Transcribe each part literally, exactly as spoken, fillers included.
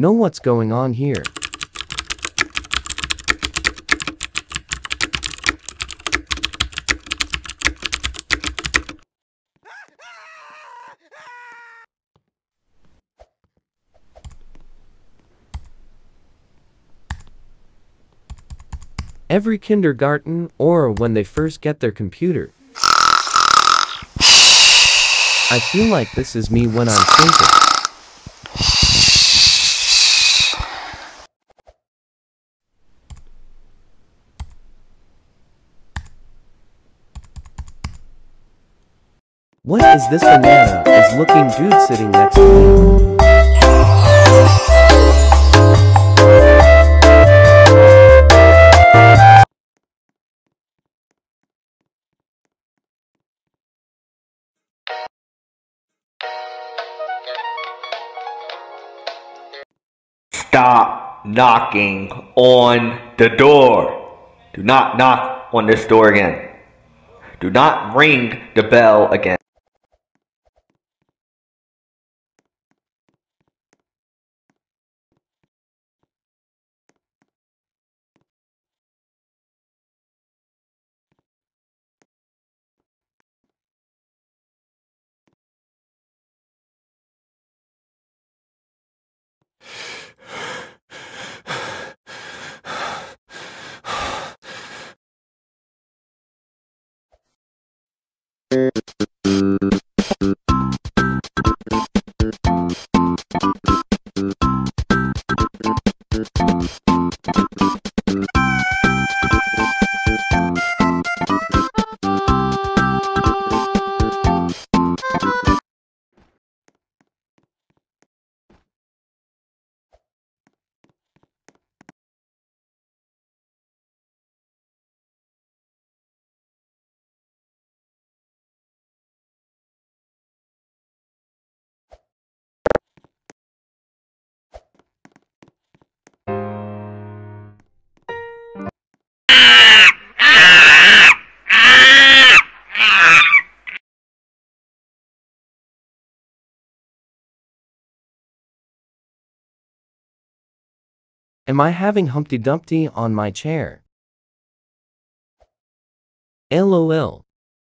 know what's going on here. Every kindergarten, or when they first get their computer. I feel like this is me when I'm sleeping. What is this banana is looking dude sitting next to me? Stop knocking on the door. Do not knock on this door again. Do not ring the bell again. Am I having Humpty Dumpty on my chair? LOL.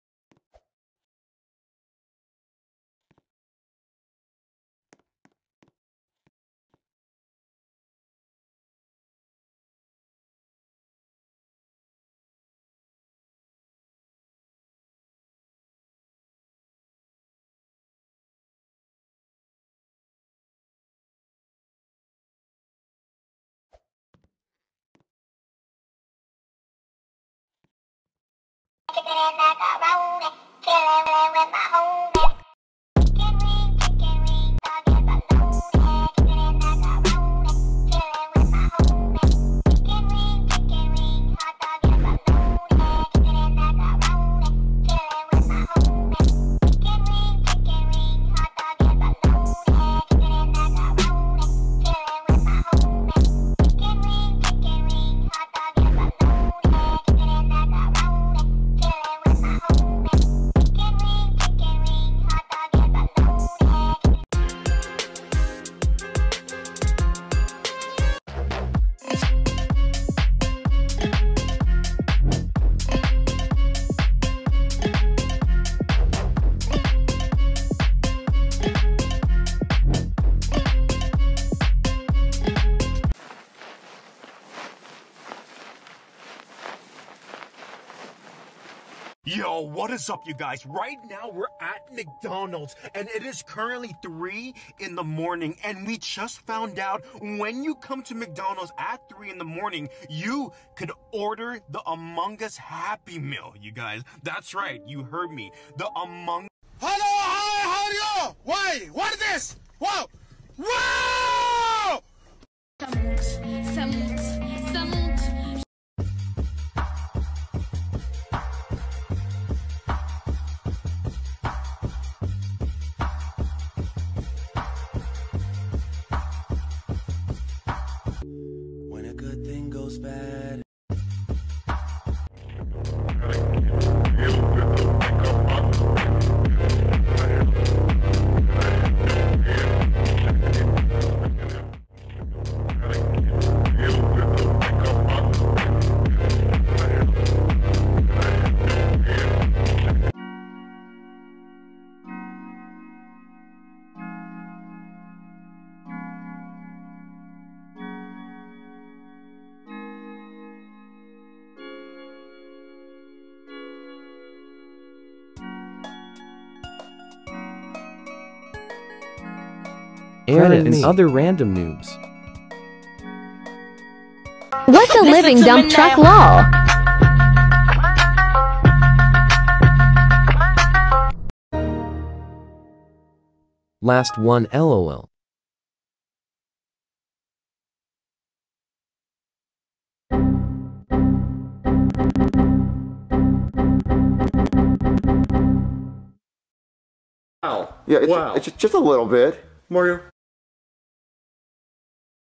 Yo, what is up, you guys? Right now, we're at McDonald's, and it is currently three in the morning, and we just found out when you come to McDonald's at three in the morning, you could order the Among Us Happy Meal, you guys. That's right, you heard me. The Among... Hello, hi, how are you? Why? What is this? Whoa! Whoa! Samonks, samonks, samonks. When a good thing goes bad. Aaron Credit and me. other random noobs. What's a living dump truck lol? Last one lol. Yeah, it's, Wow. it's just a little bit. Mario,